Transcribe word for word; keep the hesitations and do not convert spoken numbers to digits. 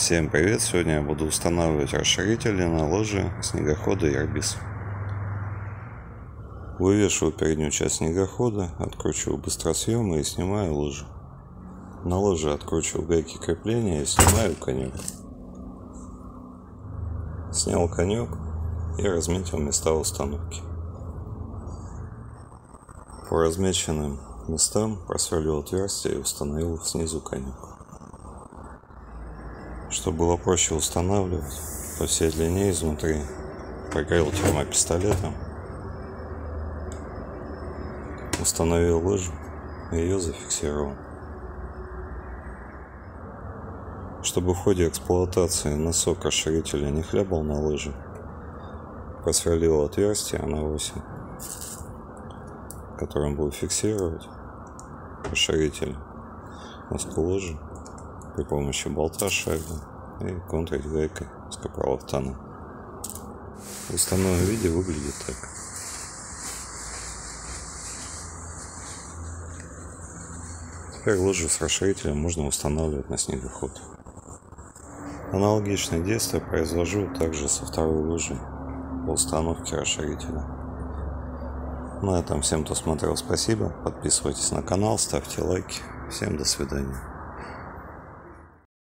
Всем привет! Сегодня я буду устанавливать расширители на лыжи снегохода Airbis. Вывешиваю переднюю часть снегохода, откручиваю быстросъемы и снимаю лыжи. На лыжи откручиваю гайки крепления и снимаю конек. Снял конек и разметил места установки. По размеченным местам просверлил отверстие и установил снизу конек. Чтобы было проще устанавливать, по всей длине изнутри прогрел термопистолетом, установил лыжу и ее зафиксировал. Чтобы в ходе эксплуатации носок расширителя не хлябал на лыжи, просверлил отверстие на восемь, которым буду фиксировать расширитель носку лыжи при помощи болта, шайбы и контрить гайкой с капролоктаном. В установленном виде выглядит так. Теперь лыжи с расширителем можно устанавливать на снегоход. Аналогичные действия произвожу также со второй лыжей по установке расширителя. На этом всем, кто смотрел, спасибо. Подписывайтесь на канал, ставьте лайки. Всем до свидания.